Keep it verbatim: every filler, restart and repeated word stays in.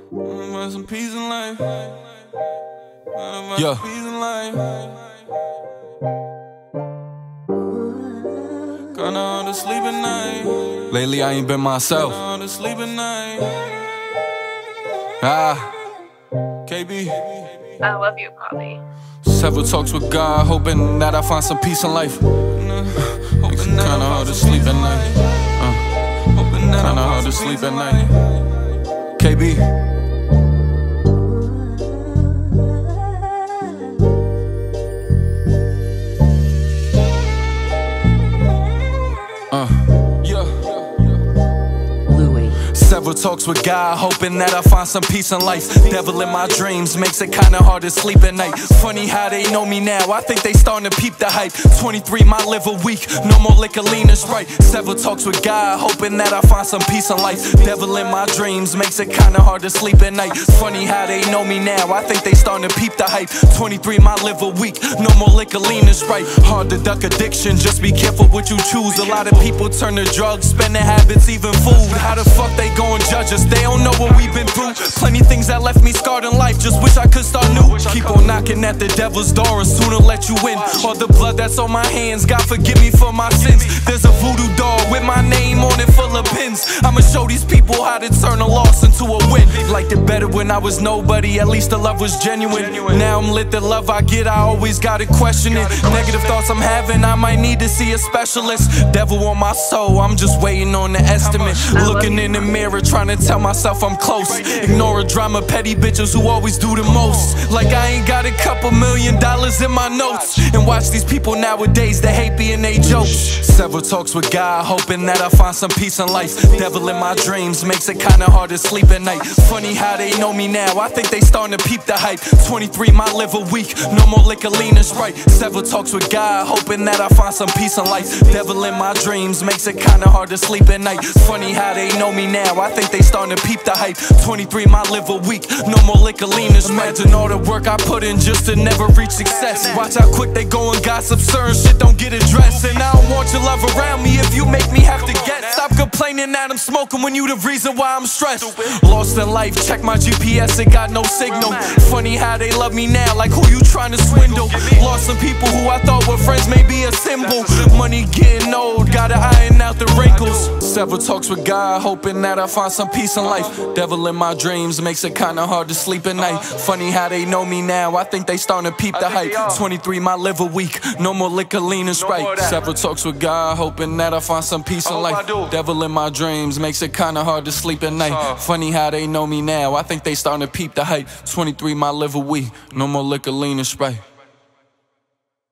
Want some peace in life. Yeah. Peace in life. Kinda hard to sleep at night. Lately I ain't been myself. Kinda hard to sleep at night. Ah, K B. I love you, Poppy. several talks with God, hoping that I find some peace in life. Hoping Kinda that hard to sleep at night. Uh, Hoping that Kinda I hard to find some sleep peace at in night. life. K B. Uh, yeah. Several talks with God, hoping that I find some peace in life. Devil in my dreams makes it kinda hard to sleep at night. Funny how they know me now, I think they starting to peep the hype. twenty-three, my liver weak, no more liquor, lean is right. Several talks with God, hoping that I find some peace in life. Devil in my dreams makes it kinda hard to sleep at night. Funny how they know me now, I think they starting to peep the hype. twenty-three, my liver weak, no more liquor, lean is right. Hard to duck addiction, just be careful what you choose. A lot of people turn to drugs, spending habits, even food. How the fuck they gon' judge us? They don't know what we've been through. Plenty things that left me scarred in life, just wish I could start new. Keep on knocking at the devil's door and sooner let you in. All the blood that's on my hands, God forgive me for my sins. There's a voodoo doll with my name on it full of pins. I'ma show these people how to turn a loss into a win. Liked it better when I was nobody, at least the love was genuine. Now I'm lit, the love I get, I always gotta question it. Negative thoughts I'm having, I might need to see a specialist. Devil on my soul, I'm just waiting on the estimate. Looking in the mirror, trying to tell myself I'm close. Ignore a drama, petty bitches who always do the most. Like I ain't got a couple million dollars in my notes. And watch these people nowadays, they hate being they jokes. Several talks with God, hoping that I find some peace in life. Devil in my dreams makes it kinda hard to sleep at night. Funny how they know me now, I think they starting to peep the hype. twenty-three, my liver weak, no more liquor, lean is right. Several talks with God, hoping that I find some peace in life. Devil in my dreams makes it kinda hard to sleep at night. Funny how they know me now, I think they starting to peep the hype. twenty-three, my liver weak, no more liquor, lean is right. Imagine all the work I put in just to never reach success. Watch how quick they go and gossip, certain shit don't get addressed. And I don't want your love around me if you make me have to get. Stop complaining that I'm smoking when you the reason why I'm stressed. Lost in life, check my G P S, it got no signal. Funny how they love me now, like who you trying to swindle. Lost some people who I thought were friends, may be a symbol. Money getting old, gotta iron out the wrinkles. Several talks with God, hoping that I find some peace in life. Devil in my dreams makes it kinda hard to sleep at night. Funny how they know me now, I think they starting to peep the hype. twenty-three, my liver weak, no more liquor, lean is right. Several talks with God, hoping that I find some peace in life. Devil in my dreams makes it kinda hard to sleep at night. Funny how they know me now, I think they starting to peep the hype. twenty-three, my liver weak, no more liquor, lean is right.